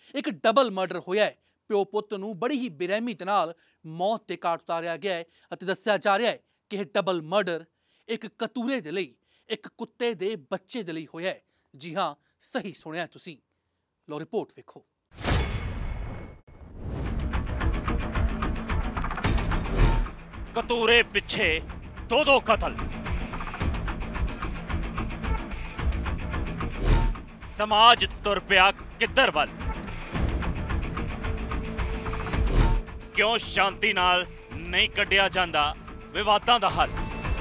एक double murder होया है। प्यो पुत नूं बड़ी ही बेरहमी दे नाल मौत ते घाट उतारिया गया है अते दस्सिया जा रहा है कि यह डबल मर्डर एक कतूरे दे लई, एक कुत्ते दे बच्चे दे लई होया है। जी हाँ, सही सुनिया तुसीं। लो रिपोर्ट वेखो। कतूरे पिछे दो कतल। समाज तुर पिया किधर वल? क्यों शांति नाल नहीं कढ़िया जांदा विवादां दा हल?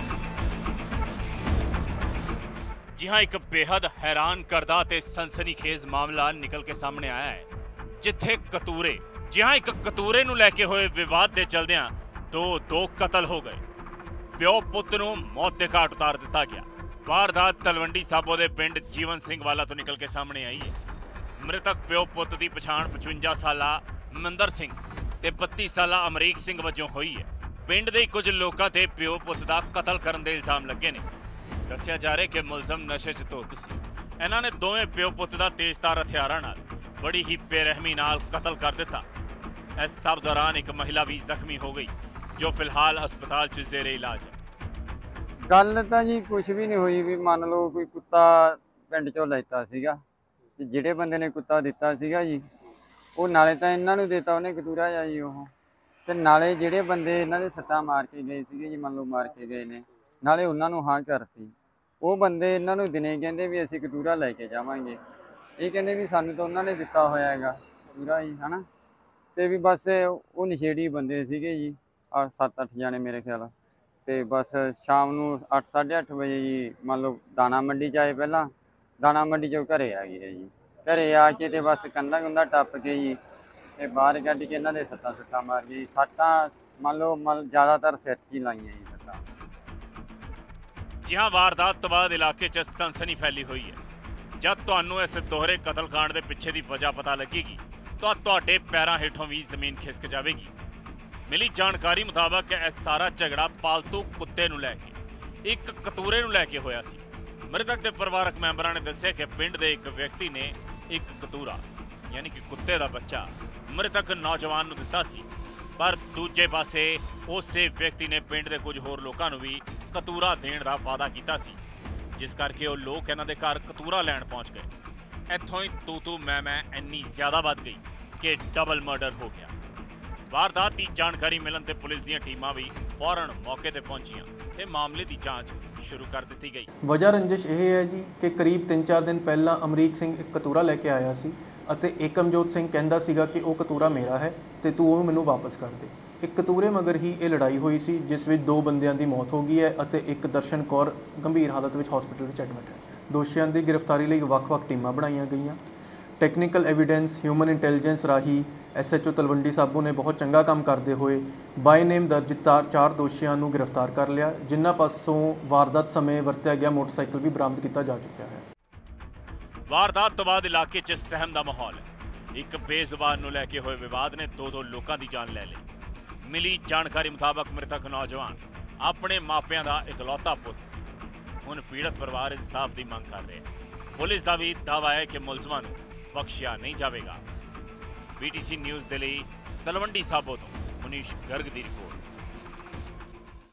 जी हाँ, एक बेहद हैरान करदा ते सनसनीखेज मामला निकल के सामने आया है, जिथे कतूरे एक कतूरे नूं लैके होए विवाद दे चलदियां दो कतल हो गए। प्यो पुत नूं मौत दे घाट उतार दिता गया। वारदात तलवंडी साबो दे पिंड जीवन सिंह वाला तो निकल के सामने आई है। मृतक प्यो पुत की पछाण 55 साला मंदर सिंह ते 32 साला अमरीक सिंह वजों हुई है। पिंड दे कुछ लोकां ते प्यो पुत का कतल करन दे इल्जाम लगे ने। दस्सिया जा रहा कि मुलजम नशे च धुत सी। इन्हां ने दोवें प्यो पुत का तेजधार हथियारां नाल बड़ी ही बेरहमी नाल कतल कर दिता। इस सब दौरान एक महिला भी जख्मी हो गई, जो फिलहाल अस्पताल च जेरे इलाज है। गल तो जी कुछ भी नहीं हुई भी मान लो कोई कुत्ता पिंड चों लैता सीगा ते जिहड़े बंदे ने कुत्ता दिता सीगा जी वो नाले तो इन्हां नूं देता उहने कतूरा जा जी ओह ते नाले जिहड़े बंदे इन्हां दे सट्टां मार के गए सीगे जी मान लो मार के गए ने नाले उन्हां नूं हाँ करती। वो बंदे इन्हां नूं दिने कहंदे भी असीं कतूरा लैके जावांगे, ये कहंदे भी सानूं तो उन्हां ने दिता होया हैगा कतूरा जी है ना। ते भी बस वो नशेड़ी बंदे सीगे जी 7-8 जाने मेरे ख्याल। तो बस शाम को 8 साढ़े 8 बजे जी मान लो दाना मंडी च आए, पहला दाना मंडी चो घरे आ गए जी। घरे आके तो बस कंधा कुंधा टप के जी ते बाहर कढ़ के इन्होंने सट्टा सुट्टा मार गई। सट्टा मान लो ज़्यादातर सिर च ही लाइया जी सट्टा। जी हाँ, वारदात तो बाद इलाके च सनसनी फैली हुई है। जब तुहानू इस दोहरे कतलकांड के पिछे की वजह पता लगेगी तो तुहाडे पैरां हेठों भी जमीन खिसक जाएगी। मिली जानकारी मुताबक यह सारा झगड़ा पालतू कुत्ते नूं लैके एक कतूरे नूं लैके होया सी। मृतक के परिवारक मैंबरां ने दस्सिया कि पिंड दे एक व्यक्ति ने एक कतूरा यानी कि कुत्ते का बच्चा मृतक नौजवान नूं दिता सी, पर दूजे पासे उसे व्यक्ति ने पिंड के कुछ होर लोकां नूं भी कतूरा देण दा वादा कीता सी, जिस करके वो लोग इन्हां दे घर कतूरा लैण पहुंच गए। इत्थों ही तू मैं इन्नी ज्यादा वध गई कि डबल मर्डर हो गया। वारदात की जानकारी मिलन ते पुलिस दी टीमां भी फौरन मौके ते पहुंचियां ते मामले की जांच शुरू कर दी गई। वजह रंजिश यह है जी कि करीब 3-4 दिन पहला अमरीक सिंह एक कतूरा लैके आया सी ਅਤੇ ਏਕਮਜੋਤ ਸਿੰਘ ਕਹਿੰਦਾ ਸੀਗਾ ਕਿ ਉਹ ਕਤੂਰਾ ਮੇਰਾ ਹੈ ਤੇ ਤੂੰ ਉਹ ਮੈਨੂੰ ਵਾਪਸ ਕਰ ਦੇ। ਇੱਕ ਕਤੂਰੇ ਮਗਰ ਹੀ ਇਹ ਲੜਾਈ ਹੋਈ ਸੀ, ਜਿਸ ਵਿੱਚ 2 ਬੰਦਿਆਂ ਦੀ ਮੌਤ ਹੋ ਗਈ ਹੈ ਅਤੇ ਇੱਕ ਦਰਸ਼ਨ ਕੌਰ ਗੰਭੀਰ ਹਾਲਤ ਵਿੱਚ ਹਸਪੀਟਲ ਵਿੱਚ ਐਡਮਿਟ ਹੈ। ਦੋਸ਼ੀਆਂ ਦੀ ਗ੍ਰਿਫਤਾਰੀ ਲਈ ਵੱਖ-ਵੱਖ ਟੀਮਾਂ ਬਣਾਈਆਂ ਗਈਆਂ। ਟੈਕਨੀਕਲ ਐਵੀਡੈਂਸ ਹਿਊਮਨ ਇੰਟੈਲੀਜੈਂਸ ਰਾਹੀਂ SHO ਤਲਵੰਡੀ ਸਾਬੋ ਨੇ ਬਹੁਤ ਚੰਗਾ ਕੰਮ ਕਰਦੇ ਹੋਏ ਬਾਈ ਨੇਮ ਦਰਜ 4 ਦੋਸ਼ੀਆਂ ਨੂੰ ਗ੍ਰਿਫਤਾਰ ਕਰ ਲਿਆ, ਜਿਨ੍ਹਾਂ ਪਾਸੋਂ ਵਾਰਦਾਤ ਸਮੇਂ ਵਰਤਿਆ ਗਿਆ ਮੋਟਰਸਾਈਕਲ ਵੀ ਬਰਾਮਦ ਕੀਤਾ ਜਾ ਚੁੱਕਿਆ ਹੈ। वारदात तो बाद इलाके च सहम का माहौल है। एक बेजुबान नूं लैके होए विवाद ने 2 लोगों की जान लै ली। मिली जानकारी मुताबक मृतक नौजवान अपने मापियां का इकलौता पुत सी। हुण पीड़ित परिवार इंसाफ की मांग कर रहे हैं। पुलिस का भी दावा है कि मुलजमां नूं बख्शिया नहीं जाएगा। BTC न्यूज़ के लिए तलवंडी साबो तो मुनीश गर्ग की रिपोर्ट।